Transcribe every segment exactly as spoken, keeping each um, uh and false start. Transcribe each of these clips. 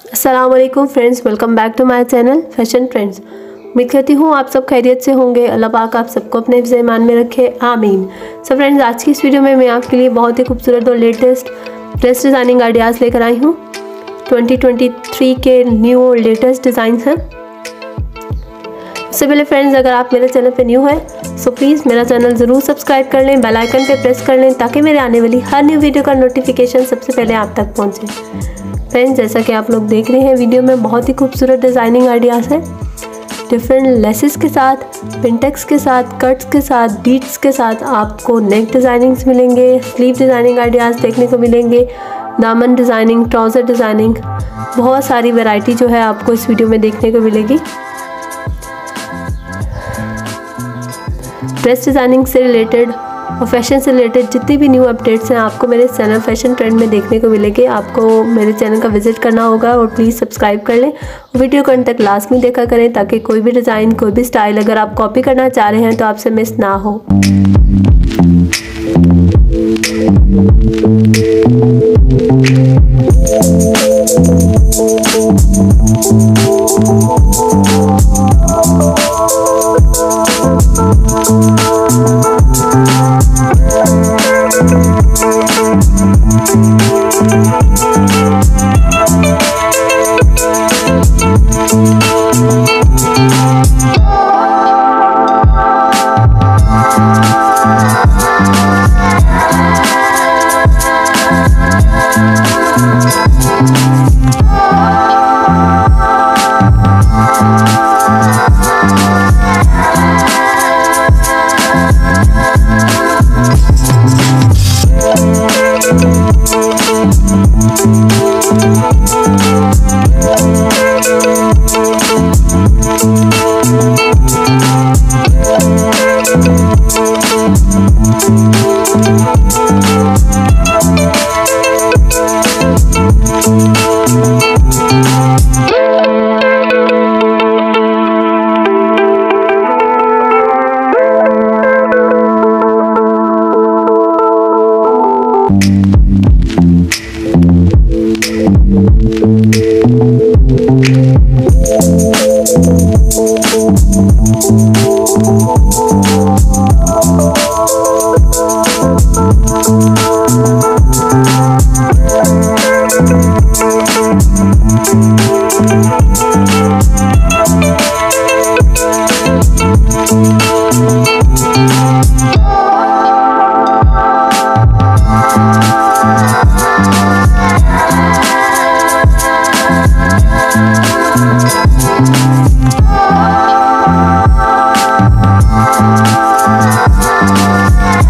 अस्सलाम वालेकुम friends, welcome back to my channel fashion trends. उम्मीद करती हूँ आप सब खैरियत से होंगे। अल्लाह पाक आप सबको अपने हिफ्ज़ ईमान में रखे, आमीन। सो फ्रेंड्स, आज की इस वीडियो में मैं आपके लिए बहुत ही खूबसूरत और लेटेस्ट ड्रेस डिज़ाइनिंग आइडियाज़ लेकर आई हूँ। ट्वेंटी ट्वेंटी थ्री के न्यू और लेटेस्ट डिज़ाइंस हैं। उससे पहले फ्रेंड्स, अगर आप मेरे चैनल पे न्यू है सो प्लीज़ मेरा चैनल ज़रूर सब्सक्राइब कर लें, बेल आइकन पे प्रेस कर लें ताकि मेरे आने वाली हर न्यू वीडियो का नोटिफिकेशन सबसे पहले आप तक पहुंचे। फ्रेंड्स, जैसा कि आप लोग देख रहे हैं वीडियो में, बहुत ही खूबसूरत डिज़ाइनिंग आइडियाज़ हैं। डिफरेंट लेसेस के साथ, पिंटेक्स के साथ, कट्स के साथ, बीट्स के साथ आपको नेक डिज़ाइनिंग्स मिलेंगे, स्लीव डिज़ाइनिंग आइडियाज़ देखने को मिलेंगे, दामन डिज़ाइनिंग, ट्राउज़र डिज़ाइनिंग, बहुत सारी वैरायटी जो है आपको इस वीडियो में देखने को मिलेगी। ड्रेस डिज़ाइनिंग से रिलेटेड और फैशन से रिलेटेड जितनी भी न्यू अपडेट्स हैं आपको मेरे चैनल फैशन ट्रेंड में देखने को मिलेंगे। आपको मेरे चैनल का विजिट करना होगा और प्लीज़ सब्सक्राइब कर लें और वीडियो को अंत तक लास्ट में देखा करें ताकि कोई भी डिज़ाइन, कोई भी स्टाइल अगर आप कॉपी करना चाह रहे हैं तो आपसे मिस ना हो।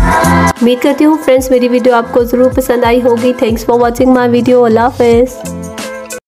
उम्मीद करती हूँ फ्रेंड्स मेरी वीडियो आपको ज़रूर पसंद आई होगी। Thanks for watching my video. अल्लाह हाफ़िज़।